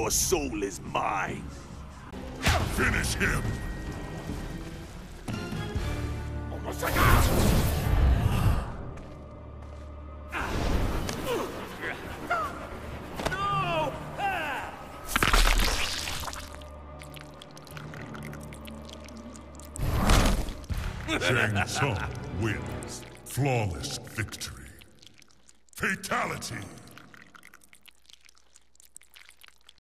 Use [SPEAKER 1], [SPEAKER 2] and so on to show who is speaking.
[SPEAKER 1] Your soul is mine.
[SPEAKER 2] Finish him! Shang Tsung wins. Flawless victory. Fatality!